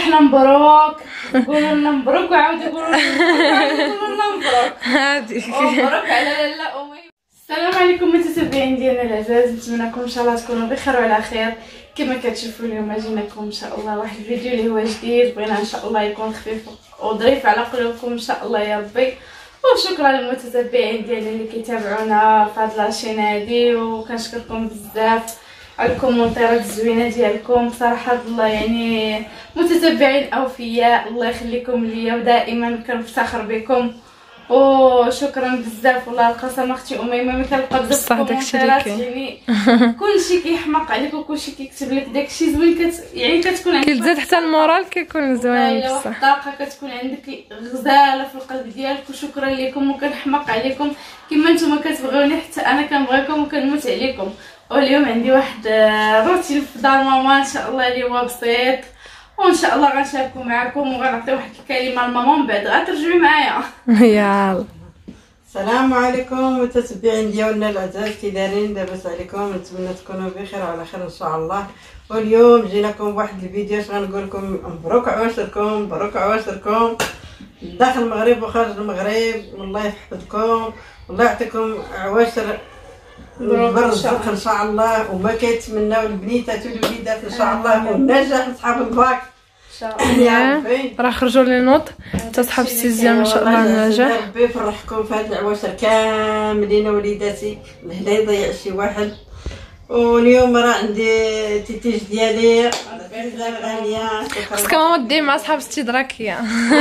حنا مبروك، قولوا لنا مبروك وعاودوا يقولوا لنا مبروك. هادي مبروك على لاله امي. السلام عليكم متتبعين ديالنا العزاز، نتمنىكم ان شاء الله تكونوا بخير وعلى خير. كما كتشوفوا اليوم جيناكم ان شاء الله واحد الفيديو اللي هو جديد، بغينا ان شاء الله يكون خفيف وظريف على قلوبكم ان شاء الله يا ربي. وشكرا للمتتبعين ديالنا اللي كيتابعونا في هاد لاشين هادي، وكنشكركم بزاف على الكومونتيرات الزوينه ديالكم. بصراحه الله يعني متتبعين اوفياء، الله يخليكم ليا ودائما كنفتخر بكم. وشكرا بزاف والله. القسم اختي اميمه ما كنلقى بزاف الكومونتيرات، يعني كلشي كيحماق عليك وكلشي كيكتب لك داكشي زوين، يعني كتكون عندك كيزيد حتى المورال كيكون زوين بصح الطاقه كتكون عندك غزاله في القلب ديالك. وشكرا لكم وكنحماق عليكم كما نتوما كتبغيوني، حتى انا كنبغيكم وكنموت عليكم. واليوم عندي واحد روتين في دار ماما ان شاء الله اللي هو بسيط، وان شاء الله غنشاركو معكم وغنعطي واحد الكلمه لماما من بعد غترجعي معايا. يلا السلام عليكم متتبعين ديالنا العزاز، كي دايرين؟ لاباس عليكم؟ نتمنى تكونوا بخير وعلى خير ان شاء الله. واليوم جيناكم بواحد الفيديو غنقول لكم مبروك عواشركم، مبروك عواشركم داخل المغرب وخارج المغرب. والله يحفظكم والله يعطيكم عواشر بالرزق ان شاء الله، وما كيتمناو البنيتات والوليدات ان شاء الله، والنجاح لصحاب الباك ان شاء الله. راه خرجوا لي نوط حتى صحاب السيزيام ان شاء الله النجاح. ربي يفرحكم في هاد العواشر كاملين وليداتي، لا يضيع شي واحد. واليوم راه عندي تيتيج ديالي غاليه، خصك ماما دير مع صحاب استدراكيه.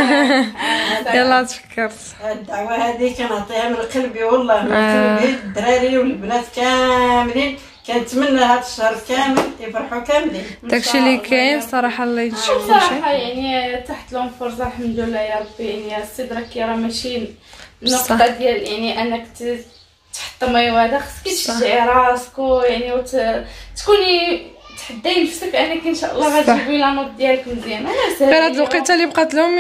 يلا تفكرت الدعوه هذه كنعطيها من قلبي والله، من قلبي الدراري والبنات كاملين. كنتمنى هذا الشهر كامل يفرحوا كاملين. داكشي اللي كاين صراحه الله يجزيك صراحه يعني تحت لهم فرصه الحمد لله يا ربي. يعني استدراكيه راه ماشي النقطه ديال يعني انك تحطمي وهذا، خصك تشجعي راسك يعني تكوني تحداي نفسك انك ان شاء الله غتجيبي لا نوط ديالك مزيان. انا سهل غير هاد الوقيته اللي بقات لهم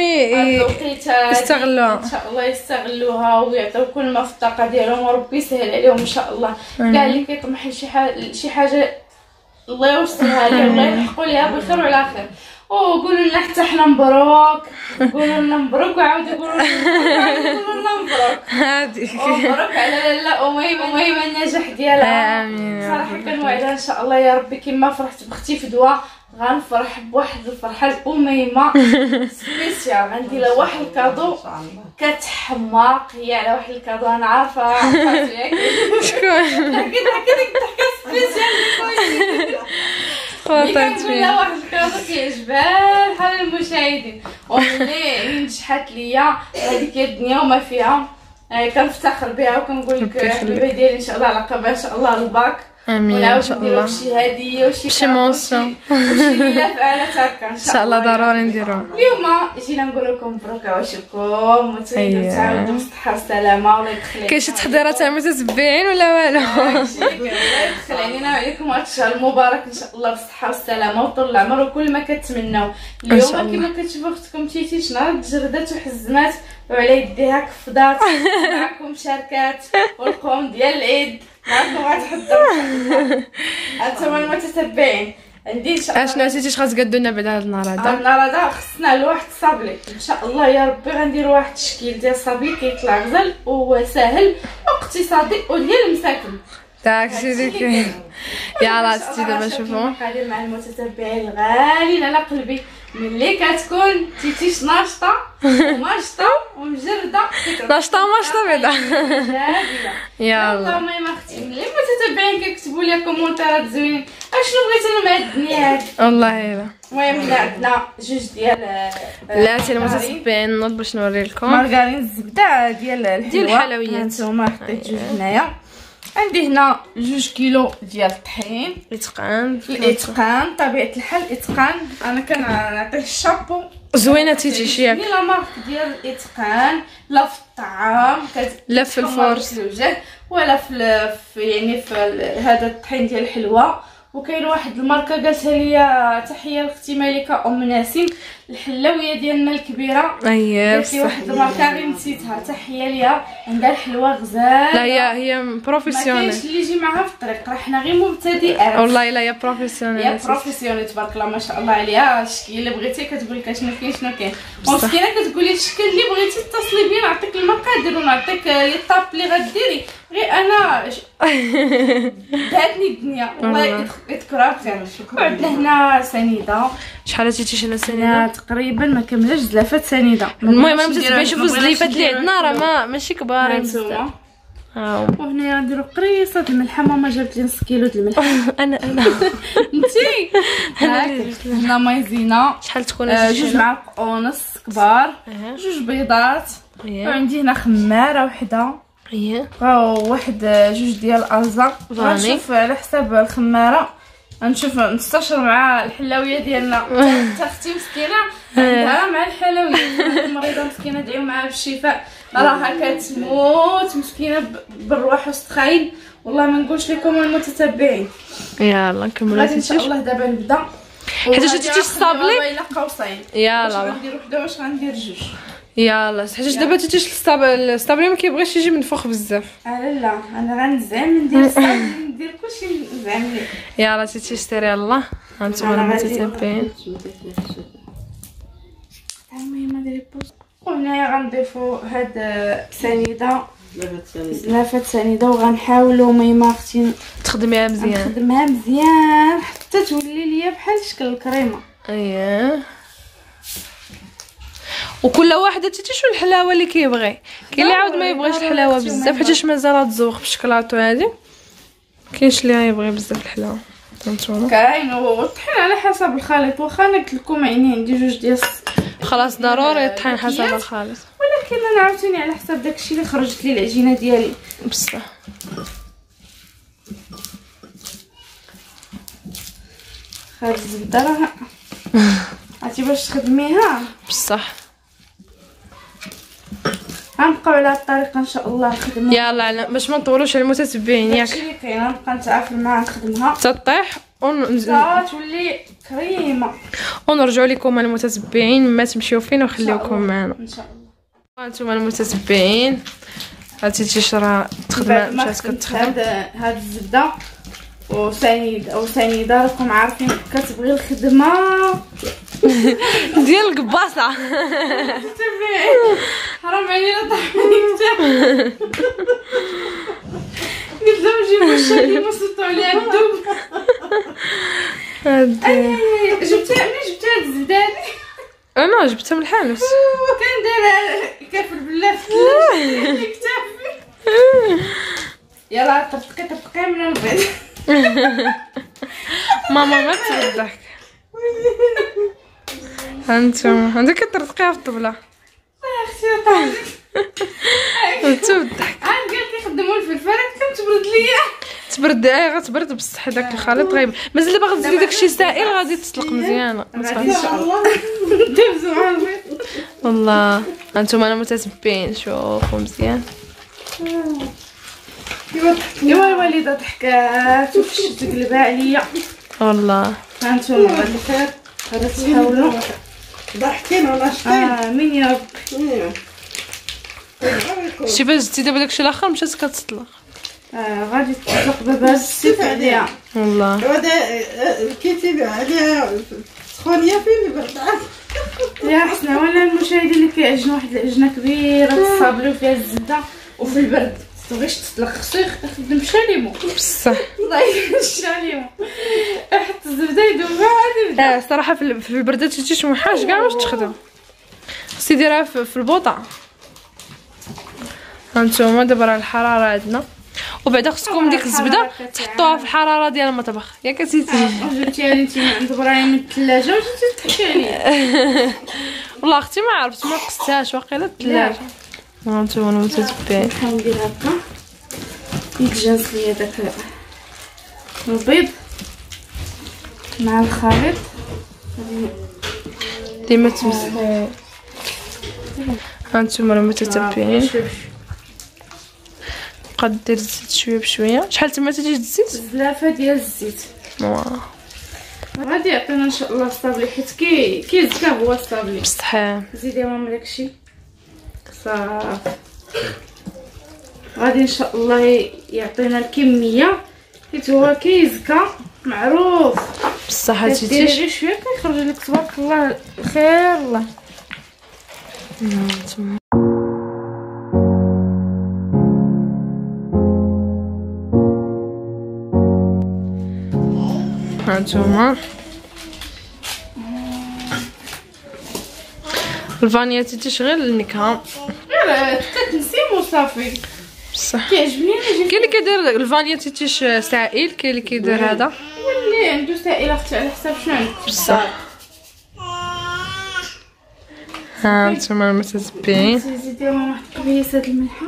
يستغلوها ان شاء الله، يستغلوها ويعطيو كل ما في الطاقه ديالهم، وربي يسهل عليهم ان شاء الله. كاع اللي كيطمح لشي حاجه الله يوصلها ليه والله يلحقوا ليها بخير وعلى خير. وقولوا لنا حتى حنا مبروك، قولوا لنا مبروك وعاودوا يقولوا لنا مبروك. هادي مبروك على لاله اميمه النجاح ديالها. امين. صراحه كنوعدها ان شاء الله يا ربي كما فرحت بختي في دواء غنفرح بواحد الفرحه لاميمه سبيسيال. غندير لها واحد الكادو كتحماق هي على واحد الكادو. انا عارفه شكون ضحكه سبيسيال كنقول لها واحد الكادو كيعجبها بحال المشاهدين. وملي نجحت ليا هذيك الدنيا وما فيها كنفتخر بها، وكنقول لك حبيبه ديالي ان شاء الله على قبل ان شاء الله الباك. امين ان شاء الله. شي هديه شي مونسيون وشي ليله فعاله تاكا ان شاء الله ضروري نديروها. اليوم جينا نقول لكم مبروك عواشركم وتعيدوا تعاودوا بالصحه والسلامه. والله يدخل كاين شي تحضيرات تاع متتبعين ولا والو؟ الله يدخل علينا وعليكم هذا الشهر المبارك ان شاء الله بالصحه والسلامه وطول العمر وكل ما كتمناو. اليوم كما كتشوفوا اختكم تيتيش نهار تجردات وحزمات وعلى يديها كفضات، معكم شاركات والقوم ديال العيد معكم غتحضروا انتما المتتبعين. عندي ان شاء الله اشنو نسيتيش غتقادوا لنا بعد هذا النهار هذا؟ النهار هذا خصنا لواحد الصابلي ان شاء الله يا ربي. غندير واحد التشكيل ديال الصابلي كيطلع غزال وسهل واقتصادي وديال المساكن. داكشي اللي كاين. يلا ستي دابا شوفوا غادي مع المتتبعين الغاليين على قلبي. ملي كتكون تيتيش ناشطه وماشطه ومجرده ناشطه وماشطه بعدا يلا ما اختي. ملي المتتبعين كيكتبوا لي كومونتيرات زوينين اشنو بغيتي مع الدنيا هادي والله الا. المهم هنا عندنا جوج ديال بلاتي المتتبعين نوض باش نوري لكم مارغرين الزبده ديال الحلويات. هانتوما حطيت جوج هنايا. عندي هنا 2 كيلو ديال الطحين اتقان الاتقان طبيعه الحال الاتقان. انا كنعطيه الشابو زوينه تيتيش ياك لا مارك ديال الاتقان، لا في الطعام لا في الفرش الوجه ولا في يعني في هذا الطحين ديال الحلوه. وكاين واحد الماركه قالتها لي تحيه لاختي ملكه ام ناسم الحلاويه ديالنا الكبيره. اييه في واحد الماركه غير نسيتها، تحيه ليها، عندها الحلوه غزاله. لا هي ما بروفيسيونيل كاينش اللي يجي معها في الطريق، راه حنا غير مبتدئات. والله لا هي بروفيسيونيل. هي بروفيسيونيل تبارك الله ما شاء الله عليها. الشكل اللي بغيتي كتقول لك شنو كاين شنو كاين، ومسكينه كتقولي الشكل اللي بغيتي اتصلي بيا نعطيك المقادير ونعطيك لي طاب اللي غديري. غير انا داتني الدنيا والله يذكرها بخير. وعندنا هنا سنيده. شحال هاتيتي شنو هنا سنيده؟ تقريبا ما كملش زلافات سنيده. المهم انا متتبعي نشوفوا الزليفات اللي عندنا راه ماشي كبارين بزاف. هانتوما ها وهنايا نديرو قريصه الملحه. ماما جابت لي نص كيلو د الملح. انا انتي هنا مايزينا شحال تكون جوج معالق ونص كبار، جوج بيضات، وعندي هنا خماره وحده، وواحد جوج ديال الارزه. غنشوف على حساب الخماره، غنشوف نستشر مع الحلاويه ديالنا. حتى اختي مسكينه عندها مع الحلويات مريضه مسكينه، دعيو معها بالشفاء، راها كتموت مسكينه بالروح والسخاين. والله ما نقولش لكم المتتبعين. يلا نكملوا غادي ان شاء الله دابا نبدا. حيت شتيتي الصابلي الى قوسين. يلا غندير وحده واش غندير جوج. يلا حيت دابا تيتيش الصابلي ما كيبغيش يجي منفوخ بزاف. لا انا غنزعم ندير الصابلي ندير كلشي نزعم ليه. يلا تيتي اشتري الله. هانتوما المتتبعين. المهم ندير بوز. وهنايا غنضيفو هاد سنيده زلافه سنيده، وغنحاولوا ميما اختي تخدميها مزيان. نخدمها مزيان حتى تولي ليا بحال شكل الكريمه. اييه وكل واحد تيشوف الحلاوه اللي كيبغي. كاين اللي عاود ما يبغيش الحلاوه بزاف حيت مازال تزوق بالشكلاط هادي. كاينش اللي يبغي بزاف الحلاوه. فهمتونا كاين والطحين على حسب الخليط. واخا انا قلت لكم يعني عندي جوج ديال خلاص ضروري الطحين حسب الخليط، ولكن انا عاوتاني على حساب داكشي اللي خرجت لي العجينه ديالي بصح. خارج الزبده راه عرفتي باش تخدميها بصح. غنبقاو على الطريقه ان شاء الله نخدمها. يلا باش ما نطولوش على المتتبعين ياك. داكشي اللي كاين غنبقى نتعافى معاها نخدمها تطيح تولي كريمه. ونرجعوا لكم المتتبعين ما تمشيو فين وخليوكم معنا ان شاء الله. هانتوما المتتبعين هاتي تيشرا تخدم مشات كتخدم. هاد الزبده وسنيده راكم عارفين كتبغي الخدمه ديال القباصه. حرام علينا طاحوني كتاب. قلت لهم جيبوا الشاي ما صوتوا عليها الدوب. جبتها منين جبتها هاد الزبده هادي؟ انا جبتها من الحانوت. كان داير كافر بالله في كتافي. يلا طبقي من البيض. ماما ما تضحك. هانتوما عندك كترزقيها في الطبله. اختي طاحت. انت الضحك. عاد قال كيخدموا الفلفل كتبرد ليا. تبرد غتبرد بصح داك الخليط غايب. مازال دابا غتزيدي داكشي سائل غادي تسلق مزيانه. غادي ان شاء الله ندوزو مع البيض. والله هانتوما المتتبعين شوفوا مزيان. ايوا الوالده ضحكات وفشت تقلبها عليا والله. هانتوما غادي خير غادي تحاولوا ضحكين ولا شتي. امين يا ربي. شتي باش زدتي دابا داكشي الاخر مشات كتطلق. غادي تطلق دابا السيف عليها. والله هذا الكتيب عليها سخونيه فين البرد. يا حسنا ولا المشاهدين اللي كيعجن واحد العجنه كبيره تصابلو فيها الزبده وفي البرد تبغيش تطلق خصو يخدم شاليمو بصح. الله يخلي الشاليمو حتى الزبده يذوبها عادي يبدا. الصراحه في البرده تيجي محاش كاع واش تخدم. خصي ديرها في البوطه. هانتوما دابا راه الحراره عندنا وبعدا خصكم ديك الزبده تحطوها في الحراره ديال المطبخ ياك اسيتي. جبتيها انت عند برايم من الثلاجه وجيتي تحكي عليا. والله اختي ما عرفت ما قصتهاش واقيلا الثلاجه. هانتوما المتتبعين نحاول ندير هكا يتجانس ليا داك البيض مع الخليط ديما تمسك. هانتوما المتتبعين بقا دير الزيت شويه بشويه. شحال تما تجي الزيت؟ زلافه ديال الزيت غادي يعطينا ان شاء الله الصابلي، حيت كيزكى هو الصابلي. بصح زيدي يا ماما داكشي صافي. غادي ان شاء الله يعطينا الكميه، حيت هو كيزكى معروف. بصح هادشي ديري غير شويه كيخرج لك تبارك الله الخير. الله هانتوما الفانيا تشغل النكهه غير تنسيم وصافي. بصح كيعجبني انا. كاين اللي كيدير الفانيا تيتيش سائل، كاين اللي كيدير هذا واللي عنده سائل اختي على حساب شنو عندك. بصح. ها نتوما المتتبعين زيدي ماما واحد الكبيسه د الملحه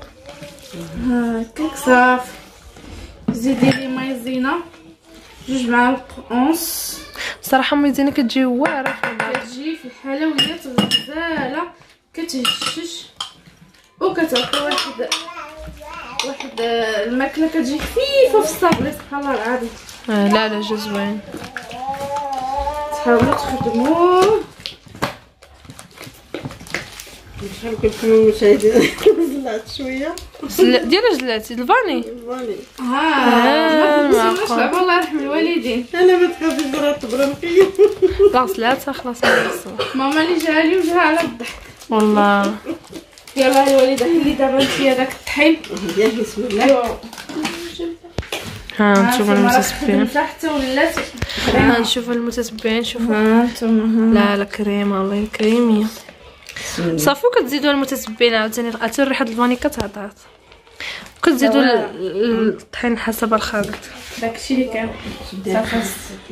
هكاك صافي. زيدي لي مايزينا 2 معالق اونص. صراحه ميزينه كتجي واعره كتجي في الحلويات غزاله، كتهشش وكتعطي واحد الماكله كتجي خفيفه في الصابلي. سبحان الله العظيم. لا لا جا زوين. تحاولوا تخدموه. شحال قلت لكم المشاهدين زلعت شويه ديال جلاتي الفاني. ما تنساوش لعبه الله يرحم الوالدين. انا ما تخافيش برا الطبره نقيه غسلاتها خلاص نغسلها. ماما اللي جا لي وجها على الضحك والله. يلاه الوالده حلي دابا انتي هذاك الطحين ديال بسم الله. ها نشوفوا المتتبعين. حتى ولات ها نشوفوا المتتبعين. شوفوا هانتوما لا لا كريمه والله كريميه. صافي كتزيدوا المتتبعين عاوتاني عطاتو ريحه الفاني كتعطات، وكتزيدوا الطحين حسب الخليط. داكشي اللي كان صافي.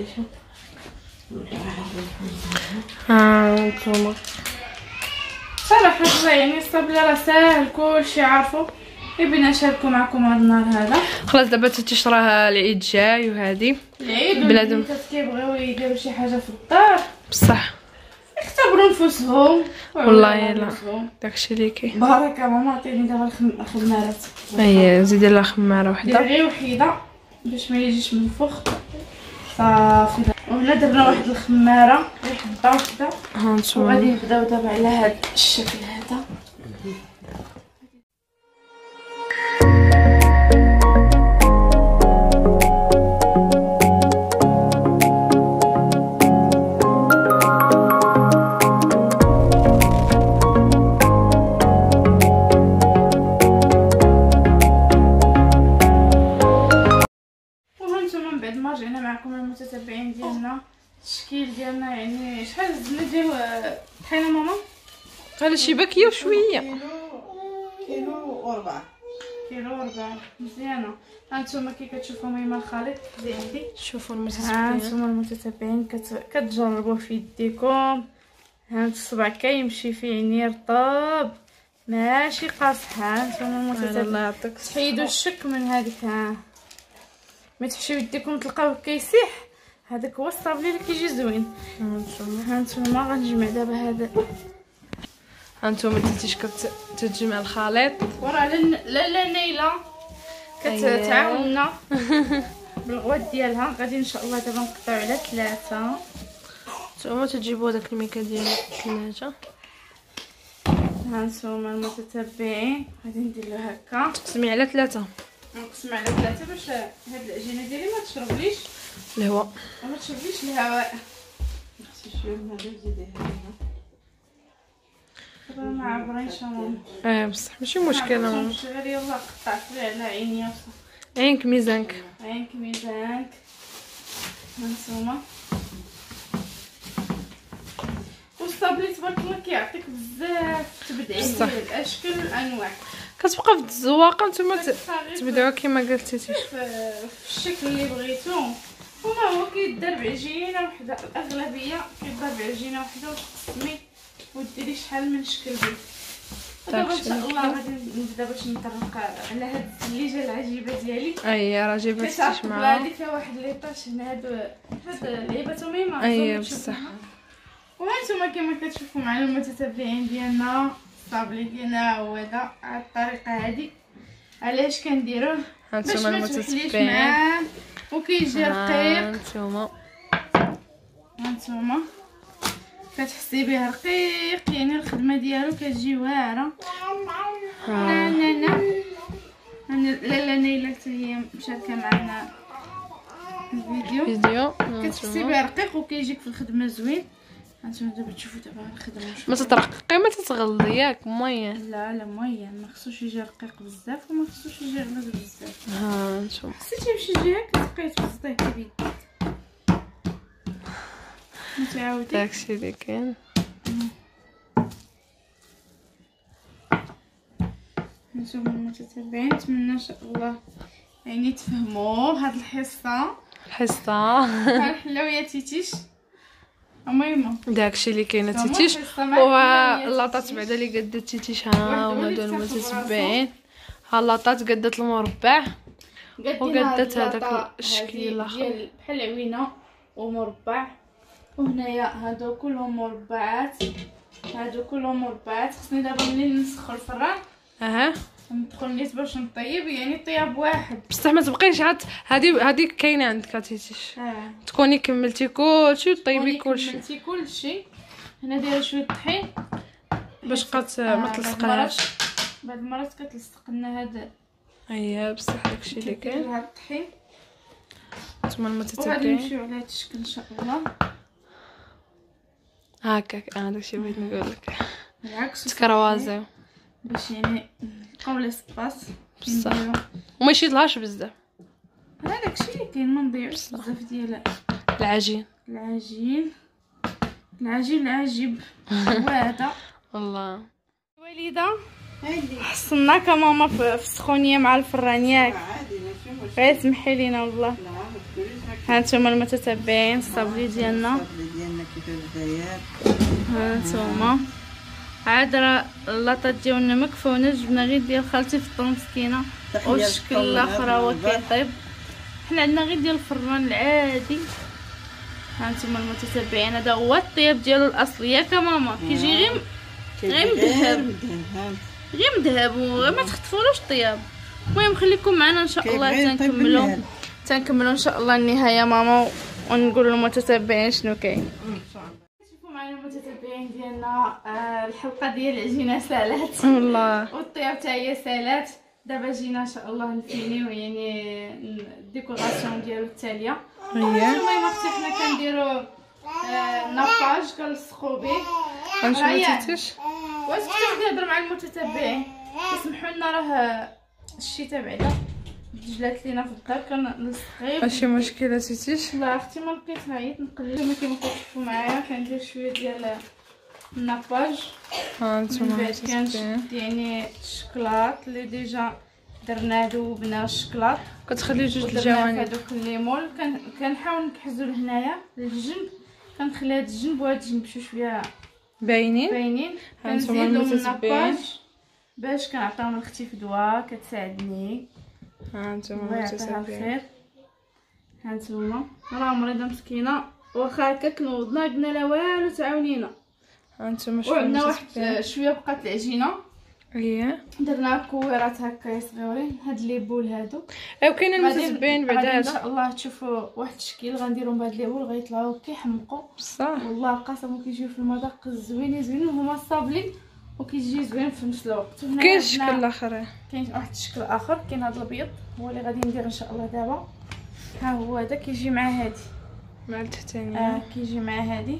ها نتوما صراحه يعني الصابلي راه ساهل كلشي عارفو. يبينا نشاركو معكم هذا النهار هذا. خلاص دابا تيتيش راه العيد جاي وهادي العيد بنادم كيبغيو يديروا شي حاجه في الدار، بصح يختبروا نفوسهم. والله لا داكشي اللي كاين. بارك ماما عطيني دابا الخمارات. هي زيدي لها خماره وحده دير غير وحيده باش ما يجيش منفوخ صافي. وهنا درنا واحد الخماره غير حبه وحده. ها نتوما وغادي نبداو دابا على هذا الشكل هذا. جينا معكم المتتبعين ديالنا التشكيل ديالنا. يعني شحال زدنا ديال طحينه ماما؟ هذا شي باكيه وشويه. كيلو وربع مزيانه. هانتوما كي كتشوفوا ميما الخليط اللي عندي. شوفوا المتتبعين. هانتوما المتتبعين كتجربوه في يديكم. هانت الصبع كيمشي فيه يعني رطب ماشي قاصح. هانتوما المتتبعين الله يعطيك حيدوا الشك من هذيك. ما تحشيو يديكم تلقاوه كيسيح. هذاك هو الصابلي اللي كيجي زوين. هانتوما غنجمع دابا هذا. هانتوما تيتيش كتجمع الخليط. وراه لا نيله كتعاوننا بالغوات ديالها. غادي ان شاء الله دابا نقطعوا على 3. نتوما تجيبوا داك الميكا ديال الثلاجه. هانتوما المتتبعين غادي ندير له هكا تقسمي على 3. نقسم على 3 باش هاد العجينه ديالي ما تشربليش الهواء. ما تشربليش الهواء. خصني شويه من هذا زيدي دابا ما عبرينش ماما. بصح ماشي مشكله ماما. غير يلا قطعت لي على عيني وصافي. عينك ميزانك. عينك ميزانك. هانتوما والصابلي تبارك الله كيعطيك بزاف تبدعين ديال الاشكال والانواع. كتبقى في الزواقه نتوما تبداو كيما قلتي في الشكل اللي بغيتو. وما هو كيدار بعجينه وحده. الاغلبيه كيدار بعجينه وحده وتقسمي وديري شحال من شكل بيه. دابا ان شاء الله غادي نبدا باش نطرق على هاد الثليجه العجيبه ديالي. راه جيباتيش معاها. هذه فيها واحد ليطاش هنا. هاد لعيبه ميمه. بصح. وهانتوما كما كتشوفوا معنا المتتبعين ديالنا الصابلي ديالنا هو هذا على الطريقه هذه. علاش كنديروه؟ هانتوما المتتبعين وكيجي رقيق. هانتوما كتحسي به رقيق، يعني الخدمه ديالو كتجي واعره. لا نيلة حتى هي مشاركه معنا الفيديو. كتحسي به رقيق وكيجيك في الخدمه زوين. هانتوما دابا تشوفوا دابا الخدمه ما تترققي ما تتغلظي ياك ميان. لا ميان، ما خصوش يجي رقيق بزاف وما خصوش يجي غليظ بزاف. هانتوما حسيتي بشي جهه كتبقاي تبسطيه بيديك متعاودي. داكشي اللي كاين. نتوما المتتبعين، نتمنى ان شاء الله يعني تفهموا هاد الحصه الحلويات تيتيش. المهم داكشي اللي كاين تيتيش، واللاطات بعدا اللي قدات تيتيش. ها هما هادو المتتبعين. ها اللاطات قدات المربع وقدات هذاك الشكل الاخر بحال عوينه ومربع. وهنايا هادو كلهم مربعات، خصني دابا ملي نسخو الفران ندخل نيت باش نطيب، يعني طياب واحد بصح ما تبقيش عاد. هذه كاينه عندك تيتيش. تكوني كملتي كلشي وطيبي كلشي. هنا دايره شويه طحين باش ما تلصقناش. بعد المرات كتلصق لنا هذا. اييه بصح داكشي اللي كاين. هذا الطحين نتوما المتتبعين. وغادي نمشيو على هذا الشكل ان شاء الله. هكاك داكشي بغيت نقول لك. بالعكس تكروازيو باش يعني نبقاو لي سباس بصح وما يشيطلهاش بزاف. هذاك الشيء اللي كاين، ما نضيعوش بزاف ديال العجين وهذا. والله وليده حصلناك ماما في السخونيه مع الفران ياك. غير سمحي لينا والله. هانتوما المتتبعين الصابلي ديالنا. هانتوما عاد راه اللاطات ديالنا مكفونه، جبنا غير ديال خالتي في الطون مسكينه، والشكل الاخر هو كيطيب. حنا عندنا غير ديال الفران العادي. هانتوما المتتبعين هذا هو الطياب ديالو الاصلي ياك ماما. كيجي غير مذهب وما تخطفولوش الطياب. المهم خليكم معنا ان شاء الله تنكملوا ان شاء الله النهايه ماما، ونقولوا للمتتبعين شنو كاين. شوفوا معنا المتتبعين ديالنا الحلقه ديال العجينه سالات والله، والطياب حتى هي سالات. دابا جينا ان شاء الله نفينيو يعني الديكوراسيون ديالو التاليه. المهم اختي حنا كنديروا ناباج كنلصقوا به. غنشوفوش واش كنت نهضر مع المتتبعين يسمحوا لنا، راه الشتاء بعدا جلات لينا في الدار كنلصقيه. ماشي مشكله سيتيش. لا اختي ما لقيت عيط نقلب كما كتشوفوا معايا. كندير شويه ديال الناباج. هانتوما كنشد يعني الشكلاط اللي ديجا درنا ذوبنا الشكلاط، كتخلي جوج الجوانب هذوك الليمون. كنحاول نكحزو لهنايا للجنب، كنخلي هاد الجنب وهاد الجنب شويه باينين. هانتوما كنزيد لهم المتتبعين الناباج باش كنعطيهم لختي فدوى كتساعدني. هانتوما المتتبعين. هانتوما راه مريضه مسكينه، واخا هكا كنوضنا قلنا لها والو تعاونينا. هانتوما وعندنا واحد شويه بقات العجينه درنا كويرات هكا صغيورين. هاد لي بول هادو وكاين المتتبعين بعد هذا ان شاء الله تشوفوا واحد الشكل غنديرهم بهاد لي بول غيطلعوا كيحمقوا بصح. والله قسم كيجيو في المذاق زوينين وهما الصابلين وكيجي زوين في نفس الوقت. كاين الشكل الاخر، كاين واحد الشكل اخر، كاين هذا الابيض هو اللي غادي ندير ان شاء الله دابا. ها هو هذا كيجي مع هادي مع التحتانيه. كيجي مع هادي.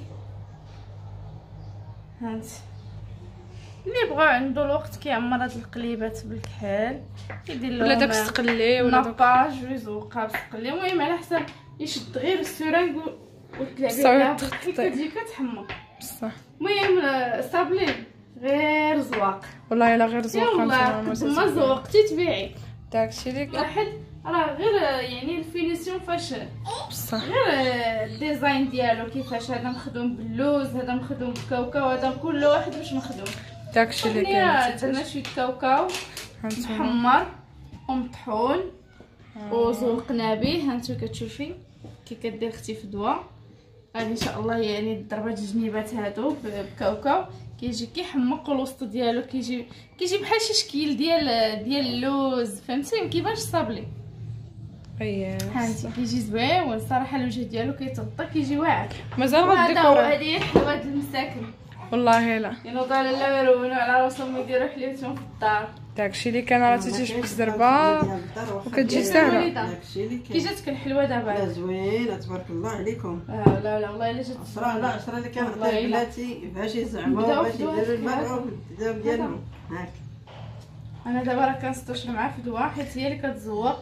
هانت اللي بغى عنده الوقت كيعمر هاد القليبات بالكحل، كيدير لهم ولا داك السقلي ولا ناباج ويزوقها بالسقلي. المهم على حسب يشد غير السرنج وتلعبي عليها كتجي كتحمر بصح. المهم الصابلين غير زواق والله الا غير زواق. والله ما زوقتي تبيعي داكشي اللي واحد راه غير يعني الفينيسيون فاش بصح، غير الديزاين ديالو كيفاش هذا مخدوم باللوز، هذا مخدوم بكاوكاو، هذا كل واحد باش مخدوم. داكشي اللي كاين. درنا شويه كاوكاو محمر ومطحون وزوقنا به. هانتو كتشوفي كي كدير اختي فدوى. غادي ان شاء الله يعني ضربات الجنيبات هادو بكاوكاو كيجي كيحمق، الوسط ديالو كيجي بحال شي شكل ديال اللوز، فهمتي كيفاش الصابلي. اييه هانتي كيجي زوين والصراحه الوجه ديالو كيتغطى كيجي واعر. مازال هذا غاديكوري. هذه حلوات المساكن والله لا ينوضوا على لا يرونوا على راسهم ويديروا حليتهم في الدار. داكشي اللي كان راه تيتيش دابا وكتجي ساهله. داكشي اللي كي جاتك الحلوه لا دابا؟ زوينه تبارك الله عليكم. لا لا والله الا جات 10 على 10 اللي كنعطي بلاتي باش يزعموا باش يديروا المرأة بالدواء ديالهم. هاك انا دابا راه كنستشرب معاه في دواء حيت هي اللي كتزوق.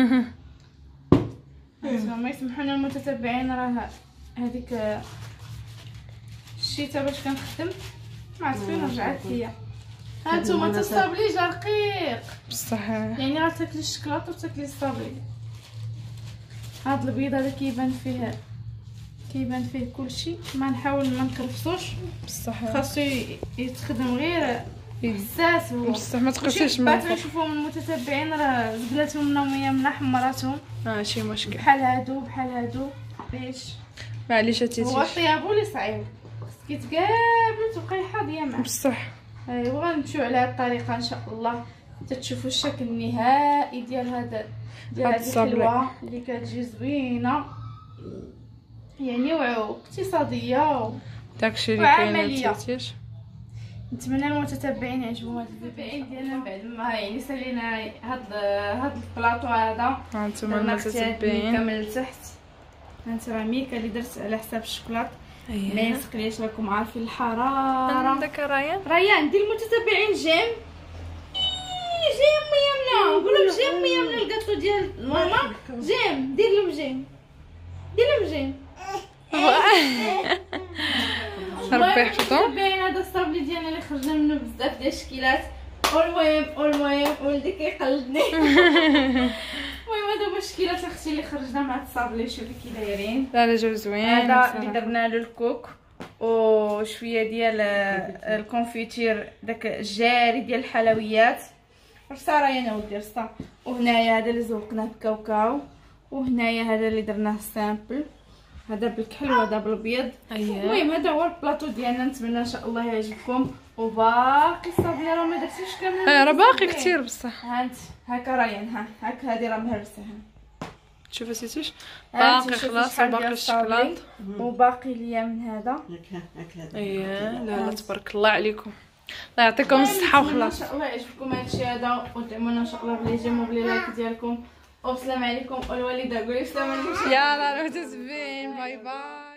ما يسمحونا المتتبعين راه هذيك الشتاء باش كنخدم مع سفين رجعت ليا. هانتوما تصابلي جا رقيق بصح يعني راه تاكلي الشكلاط وتاكلي الصابلي. هاد البيض هذا كيبان فيه كلشي. ما نحاول ما نكرفسوش بصح خاصو يتخدم غير حساس هو. بصح ما تقصيش من بعد الفوق. نشوفوا من المتتبعين راه زبلاتهم نوميه من حمراتهم شي مشكل بحال هادو باش معليش هو تيتيش طيابو اللي صعيب خصك يتقابل تبقاي حاضيه معاه. بصح. ايوا غنمشيو على هاد الطريقه ان شاء الله حتى تشوفوا الشكل النهائي ديال هذا هاد الصبري. الحلوه اللي كتجي زوينه يعني واقتصاديه داكشي اللي كاين وعملية. تيتيش. نتمنى المتتبعين يعجبهم هاد المتتبعين ديالنا بعد ما يعني سالينا هاد البلاطو هذا. هانتوما درنا المتتبعين. كامل لتحت. هانت راه ميكا اللي درت على حساب الشوكولات. ما اييه يسقليش راكم عارفين الحراره. عندك ريان ريان دير المتتبعين جيم ميامنا نقول لهم جيم ميامنا الكاطو ديال ماما جيم دير لهم جيم ربي يحفظهم. باين هذا الصابلي ديالنا اللي خرجنا منه بزاف ديال الشكيلات. والمهم ولدي كيقلدني. المهم هذا هما الشكيلات اختي اللي خرجنا مع الصابلي. شوفي كي دايرين. لا جو زوين هذا اللي درنا له الكوك وشويه ديال الكونفيتير داك الجاري ديال الحلويات. رصا راه انا ودي رصا. وهنايا هذا اللي زوقناه بكاوكاو. وهنايا هذا اللي درناه سامبل. هذا بالكحل وهذا بالبيض. المهم هذا هو البلاطو ديالنا. نتمنى ان شاء الله يعجبكم. وباقي الصابلي راه ما درتيش كامل. راه باقي كثير بصح. هانت هكا ريان هاك هذه راه مهرسه. شوفي سيتيش باقي خلاص باقي الشكلاط وباقي ليا من هذا. هاك اييه. لا تبارك الله عليكم. الله يعطيكم الصحه وخلاص. ان شاء الله يعجبكم هادشي هذا ودعمونا ان شاء الله بلي جيم وبلي لايك ديالكم. والسلام عليكم. والوالده قولي السلام عليكم. يلا روحوا تزبين. باي باي.